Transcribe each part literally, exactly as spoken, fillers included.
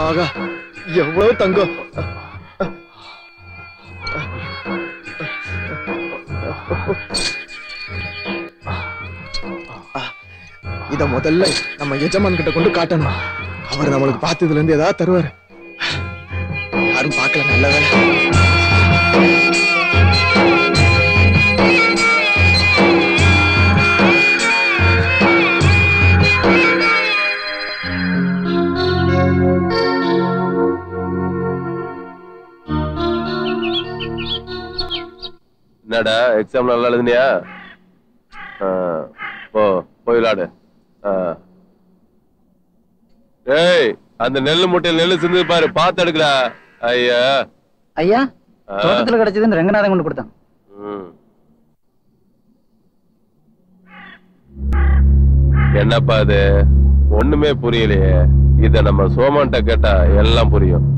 ஆகா எவ்வளவு தங்கம். இத முதல்ல நம்ம எஜமான் கிட்ட கொண்டு காட்டணும். அவர் நம்மளுக்கு பார்த்ததுல இருந்து ஏதாவது தருவாரு. யாரும் பார்க்கல. நல்ல வேலை. என்னடா எக்ஸாம் நல்லா எழுதுனியா? போ போய் விளையாடு. ஏய், அந்த நெல்லு மூட்டையில் நெல்லு சிந்து பாரு, பார்த்து எடுக்கடா. ஐயா ஐயா, தோட்டத்துல கிடைச்சதுன்னு ரங்கநாதன் கொண்டு கொடுத்தான். என்னப்பா அது? ஒண்ணுமே புரியலையே. இத நம்ம சோமன்ட்ட கேட்டா எல்லாம் புரியும்.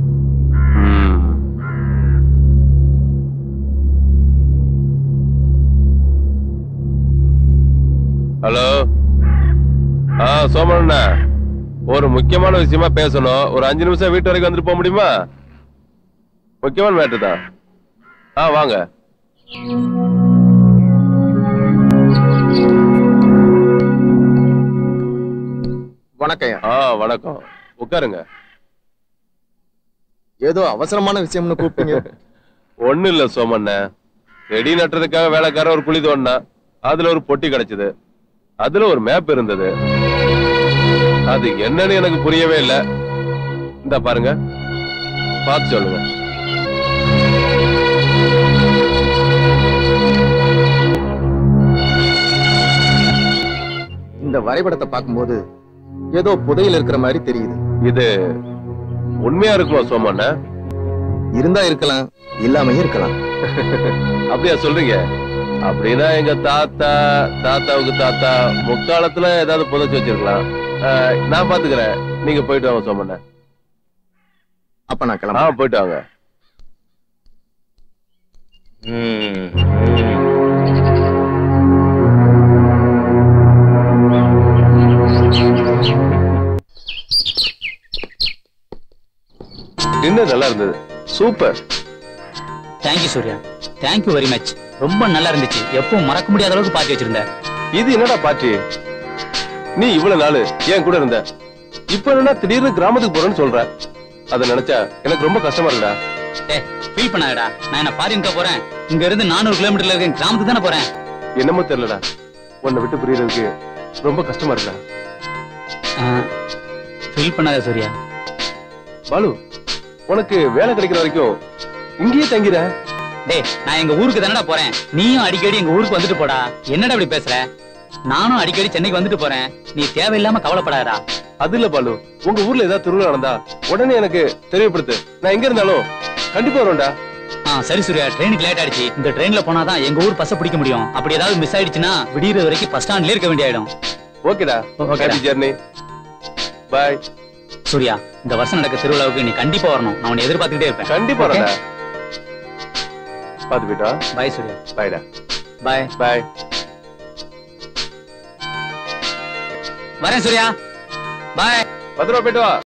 ஹலோ, ஆ சோமன், ஒரு முக்கியமான விஷயமா பேசணும். ஒரு அஞ்சு நிமிஷம் வீட்டு வரைக்கும் வந்துட்டு போக முடியுமா? முக்கியமான மேட்டர் தான். ஆ வாங்க. வணக்கம். ஆ வணக்கம், உட்காருங்க. ஏதோ அவசரமான விஷயம்னு கூப்பிட்டீங்க. ஒண்ணு இல்ல சோமண்ண, செடி நட்டுறதுக்காக வேலைக்கார ஒரு குழி தோண்டா, அதுல ஒரு பொட்டி கிடைச்சது. அதுல ஒரு மேப் இருந்தது. அது என்னன்னு எனக்கு புரியவே இல்ல. இந்த பாருங்க, பார்த்து சொல்லுங்க. இந்த வரைபடத்தை பார்க்கும்போது ஏதோ புதையில் இருக்கிற மாதிரி தெரியுது. இது உண்மையா இருக்குமா சோமண்ண? இருந்தா இருக்கலாம், இல்லாமையே இருக்கலாம். அப்படியா சொல்றீங்க? அப்படின்னா எங்க தாத்தா தாத்தாவுக்கு தாத்தா முக்காலத்துல ஏதாவது புதைச்சு வச்சிருக்கலாம். நான் பாத்துக்கிறேன், நீங்க போயிட்டு வாங்க சோமண்ண. அப்ப நான் கிளம்ப. போயிட்டு வாங்க. டின்னர் நல்லா இருந்தது. Super. Thank you Surya, thank you very much. ரொம்ப நல்லா இருந்துச்சு. எப்பவும் மறக்க முடியாத அளவுக்கு பார்ட்டி வச்சிருந்த. இது என்னடா பார்ட்டி? நீ இவ்வளவு நாள் ஏன் கூட இருந்த, இப்ப என்ன திடீர்னு கிராமத்துக்கு போறேன்னு சொல்ற? அத நினைச்சா எனக்கு ரொம்ப கஷ்டமா இருக்குடா. ஏ, ஃபீல் பண்ணாதடா. நான் என்ன ஃபாரின்கா போறேன்? இங்க இருந்து நானூறு கிலோமீட்டர்ல இருக்க கிராமத்துக்கு தானே போறேன். என்னமோ தெரியலடா, உன்னை விட்டு புரியறதுக்கு ரொம்ப கஷ்டமா இருக்குடா. ஃபீல் பண்ணாத சூர்யா. பாலு, உனக்கு வேலை கிடைக்கிற வரைக்கும் இங்கேயே தங்கிற. டேய், நான் எங்க ஊருக்கு தானடா போறேன். நீயும் அடிக்கடி எங்க ஊருக்கு வந்துட்டு போடா. என்னடா இப்படி பேசுற? நானும் அடிக்கடி சென்னைக்கு வந்துட்டு போறேன். நீ தேவையில்லாம கவலைப்படாதடா. அது இல்ல பாலு, உங்க ஊர்ல ஏதாவது திருவிழா நடந்தா உடனே எனக்கு தெரியப்படுத்து. நான் எங்க இருந்தாலும் கண்டிப்பா வரும்டா. ஆ சரி சூர்யா, ட்ரெயினுக்கு லேட் ஆயிடுச்சு. இந்த ட்ரெயின்ல போனாதான் எங்க ஊர் பஸ்ஸை பிடிக்க முடியும். அப்படி ஏதாவது மிஸ் ஆயிடுச்சுன்னா விடியற வரைக்கும் பஸ் ஸ்டாண்ட்லயே இருக்க வேண்டிய ஆயிடும். ஓகேடா, ஹாப்பி ஜர்னி. பை. சூர்யா, இந்த வருஷம் நடக்க திருவிழாவுக்கு நீ கண்டிப்பா வரணும். நான் உன்னை எதிர்பார்த்துக்கிட்டே இருப்பேன். கண்டிப்பா வரேன்டா. பாத்து போயிட்டா. பை சூர்யா. பைடா. Bye bye. வரேன் சூர்யா. பை. பத்திரமா போயிட்டு வா.